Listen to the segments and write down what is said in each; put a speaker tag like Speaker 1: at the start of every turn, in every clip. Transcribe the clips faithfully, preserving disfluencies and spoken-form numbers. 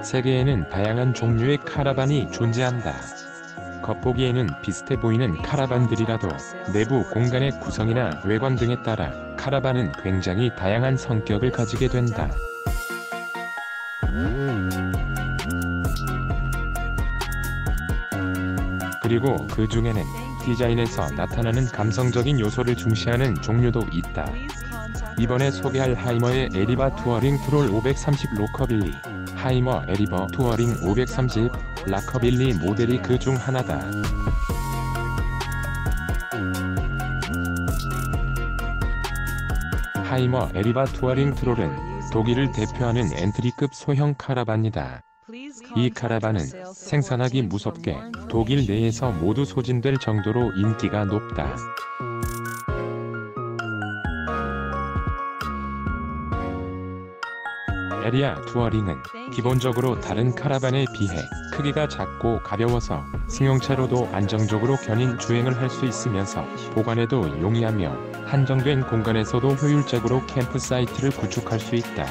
Speaker 1: 세계에는 다양한 종류의 카라반이 존재한다. 겉보기에는 비슷해 보이는 카라반들이라도 내부 공간의 구성이나 외관 등에 따라 카라반은 굉장히 다양한 성격을 가지게 된다. 그리고 그 중에는 디자인에서 나타나는 감성적인 요소를 중시하는 종류도 있다. 이번에 소개할 하이머의 에리바 투어링 트롤 오백삼십 로커빌리, 하이머 에리버 투어링 오백삼십 라커빌리 모델이 그 중 하나다. 하이머 에리바 투어링 트롤은 독일을 대표하는 엔트리급 소형 카라반이다. 이 카라반은 생산하기 무섭게 독일 내에서 모두 소진될 정도로 인기가 높다. 에리아 투어링은 기본적으로 다른 카라반에 비해 크기가 작고 가벼워서 승용차로도 안정적으로 견인 주행을 할 수 있으면서 보관에도 용이하며 한정된 공간에서도 효율적으로 캠프 사이트를 구축할 수 있다.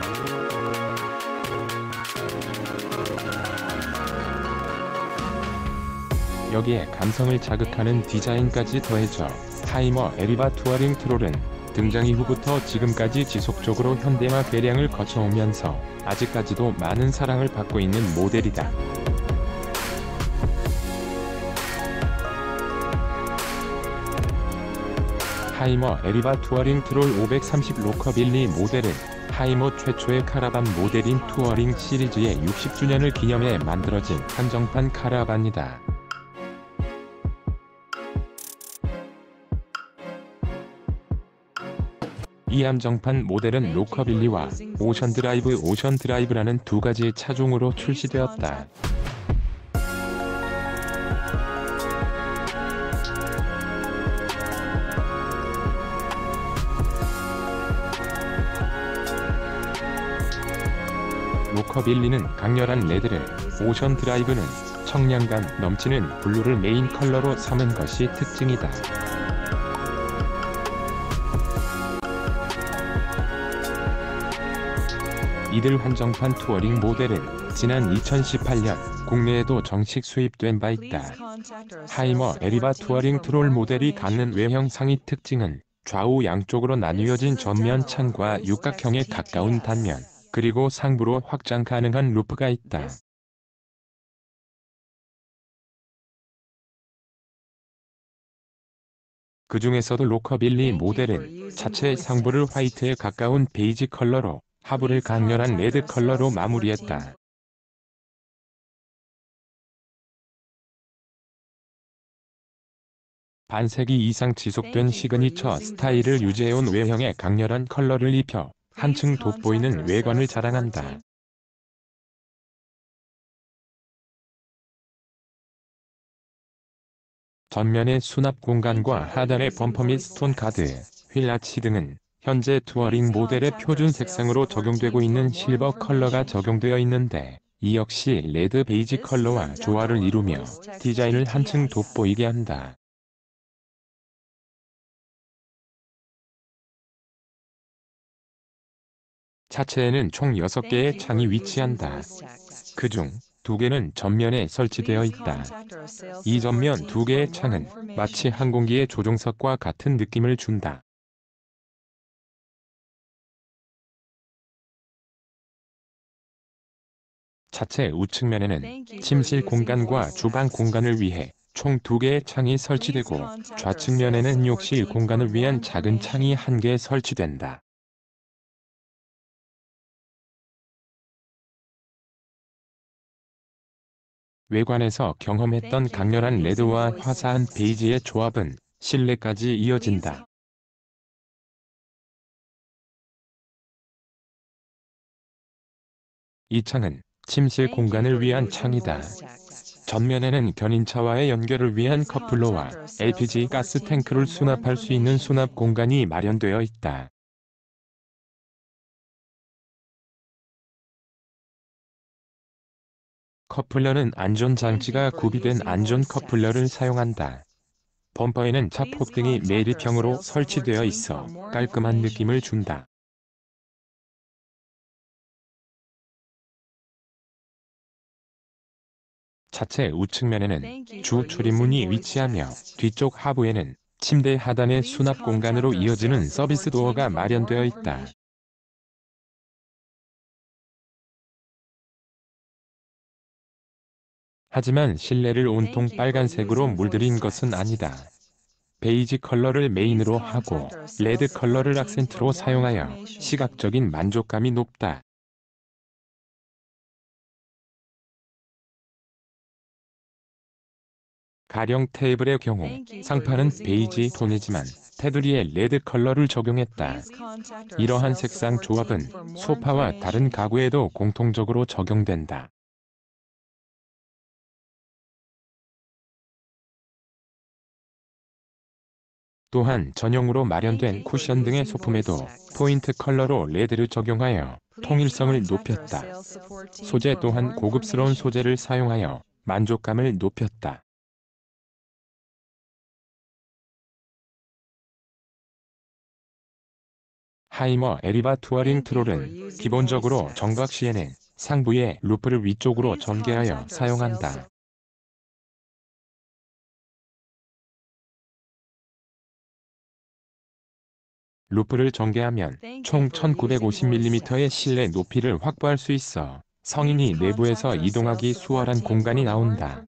Speaker 1: 여기에 감성을 자극하는 디자인까지 더해져 하이머 에리바 투어링 트롤은 등장 이후부터 지금까지 지속적으로 현대화 개량을 거쳐오면서 아직까지도 많은 사랑을 받고 있는 모델이다. 하이머 에리바 투어링 트롤 오백삼십 로커빌리 모델은 하이머 최초의 카라반 모델인 투어링 시리즈의 육십 주년을 기념해 만들어진 한정판 카라반이다. 이 한정판 모델은 로커빌리와 오션드라이브 오션드라이브라는 두 가지의 차종으로 출시되었다. 로커빌리는 강렬한 레드를, 오션드라이브는 청량감 넘치는 블루를 메인 컬러로 삼은 것이 특징이다. 이들 한정판 투어링 모델은 지난 이천십팔 년 국내에도 정식 수입된 바 있다. 하이머 에리바 투어링 트롤 모델이 갖는 외형 상위 특징은 좌우 양쪽으로 나뉘어진 전면 창과 육각형에 가까운 단면, 그리고 상부로 확장 가능한 루프가 있다. 그 중에서도 로커빌리 모델은 차체 상부를 화이트에 가까운 베이지 컬러로 하부를 강렬한 레드 컬러로 마무리했다. 반세기 이상 지속된 시그니처 스타일을 유지해온 외형에 강렬한 컬러를 입혀 한층 돋보이는 외관을 자랑한다. 전면의 수납 공간과 하단의 범퍼 및 스톤 가드, 휠 아치 등은 현재 투어링 모델의 표준 색상으로 적용되고 있는 실버 컬러가 적용되어 있는데, 이 역시 레드 베이지 컬러와 조화를 이루며 디자인을 한층 돋보이게 한다. 차체에는 총 여섯 개의 창이 위치한다. 그중 두 개는 전면에 설치되어 있다. 이 전면 두 개의 창은 마치 항공기의 조종석과 같은 느낌을 준다. 차체 우측면에는 침실 공간과 주방 공간을 위해 총 두 개의 창이 설치되고, 좌측면에는 욕실 공간을 위한 작은 창이 한 개 설치된다. 외관에서 경험했던 강렬한 레드와 화사한 베이지의 조합은 실내까지 이어진다. 이 창은 침실 공간을 위한 창이다. 전면에는 견인차와의 연결을 위한 컵플러와 엘피지 가스 탱크를 수납할 수 있는 수납 공간이 마련되어 있다. 커플러는 안전장치가 구비된 안전 커플러를 사용한다. 범퍼에는 차폭등이 매립형으로 설치되어 있어 깔끔한 느낌을 준다. 차체 우측면에는 주 출입문이 위치하며 뒤쪽 하부에는 침대 하단의 수납 공간으로 이어지는 서비스 도어가 마련되어 있다. 하지만 실내를 온통 빨간색으로 물들인 것은 아니다. 베이지 컬러를 메인으로 하고 레드 컬러를 악센트로 사용하여 시각적인 만족감이 높다. 가령 테이블의 경우 상판은 베이지 톤이지만 테두리에 레드 컬러를 적용했다. 이러한 색상 조합은 소파와 다른 가구에도 공통적으로 적용된다. 또한 전용으로 마련된 쿠션 등의 소품에도 포인트 컬러로 레드를 적용하여 통일성을 높였다. 소재 또한 고급스러운 소재를 사용하여 만족감을 높였다. 하이머 에리바 투어링 트롤은 기본적으로 정박 시에는 상부의 루프를 위쪽으로 전개하여 사용한다. 루프를 전개하면 총 천구백오십 밀리미터의 실내 높이를 확보할 수 있어 성인이 내부에서 이동하기 수월한 공간이 나온다.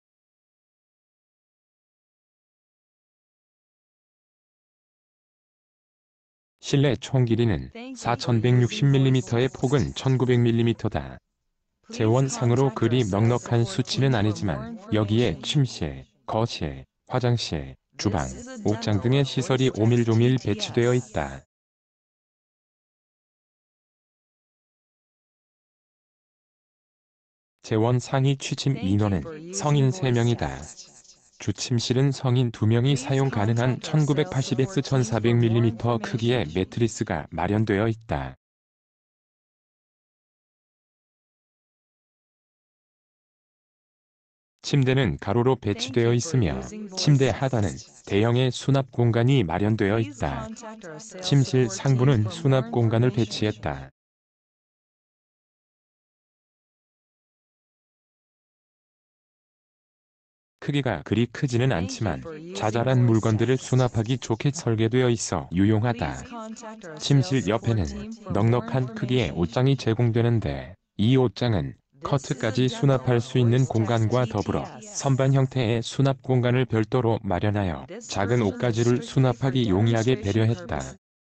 Speaker 1: 실내 총 길이는 사천백육십 밀리미터의 폭은 천구백 밀리미터다. 재원상으로 그리 넉넉한 수치는 아니지만 여기에 침실, 거실, 화장실, 주방, 옥장 등의 시설이 오밀조밀 배치되어 있다. 재원 상위 취침 인원은 성인 세 명이다. 주침실은 성인 두 명이 사용 가능한 천구백팔십 엑스 천사백 밀리미터 크기의 매트리스가 마련되어 있다. 침대는 가로로 배치되어 있으며 침대 하단은 대형의 수납 공간이 마련되어 있다. 침실 상부는 수납 공간을 배치했다. 크기가 그리 크지는 않지만 자잘한 물건들을 수납하기 좋게 설계되어 있어 유용하다. 침실 옆에는 넉넉한 크기의 옷장이 제공되는데 이 옷장은 커트까지 수납할 수 있는 공간과 더불어 선반 형태의 수납 공간을 별도로 마련하여 작은 옷가지를 수납하기 용이하게 배려했다.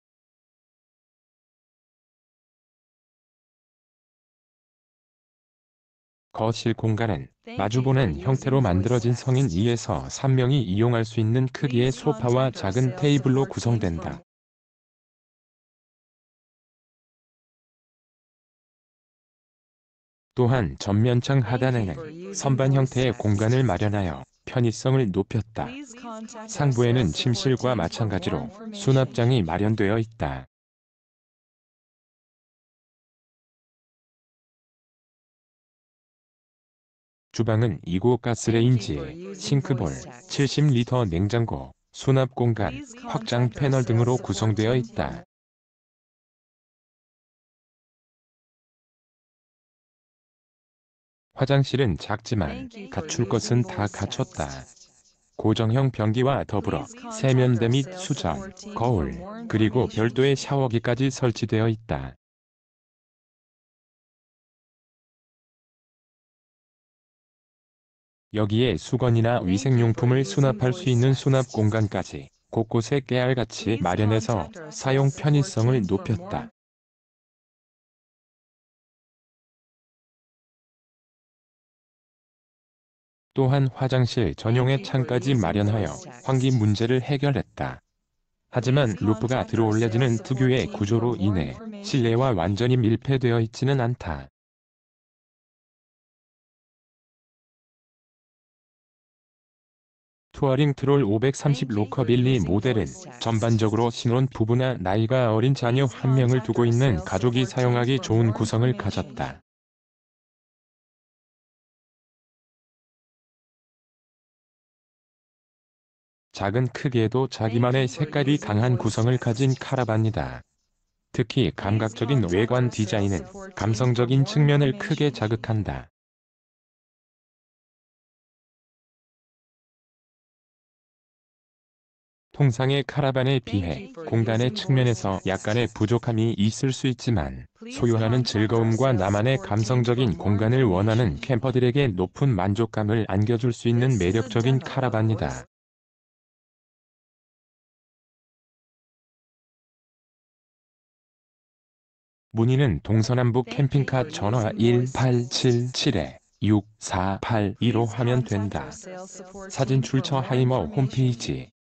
Speaker 1: 거실 공간은 마주보는 형태로 만들어진 성인 이에서 삼 명이 이용할 수 있는 크기의 소파와 작은 테이블로 구성된다. 또한 전면창 하단에는 선반 형태의 공간을 마련하여 편의성을 높였다. 상부에는 침실과 마찬가지로 수납장이 마련되어 있다. 주방은 이구 가스레인지, 싱크볼, 칠십 리터 냉장고, 수납 공간, 확장 패널 등으로 구성되어 있다. 화장실은 작지만 갖출 것은 다 갖췄다. 고정형 변기와 더불어 세면대 및 수전, 거울, 그리고 별도의 샤워기까지 설치되어 있다. 여기에 수건이나 위생용품을 수납할 수 있는 수납 공간까지 곳곳에 깨알같이 마련해서 사용 편의성을 높였다. 또한 화장실 전용의 창까지 마련하여 환기 문제를 해결했다. 하지만 루프가 들어올려지는 특유의 구조로 인해 실내와 완전히 밀폐되어 있지는 않다. 투어링 트롤 오백삼십 로커빌리 모델은 전반적으로 신혼 부부나 나이가 어린 자녀 한 명을 두고 있는 가족이 사용하기 좋은 구성을 가졌다. 작은 크기에도 자기만의 색깔이 강한 구성을 가진 카라반이다. 특히 감각적인 외관 디자인은 감성적인 측면을 크게 자극한다. 통상의 카라반에 비해 공간의 측면에서 약간의 부족함이 있을 수 있지만 소유하는 즐거움과 나만의 감성적인 공간을 원하는 캠퍼들에게 높은 만족감을 안겨줄 수 있는 매력적인 카라반이다. 문의는 동서남북 캠핑카 전화 일 팔 칠 칠 육 사 팔이로 하면 된다. 사진 출처 하이머 홈페이지